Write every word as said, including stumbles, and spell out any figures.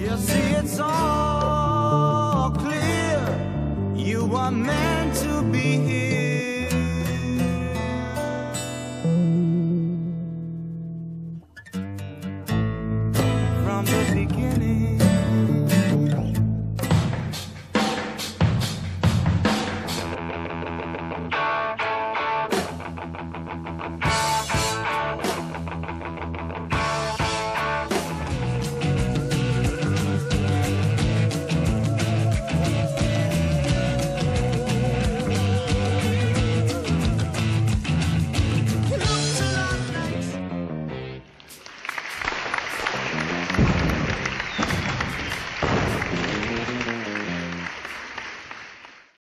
You see, it's all clear. You were meant to be here from the beginning.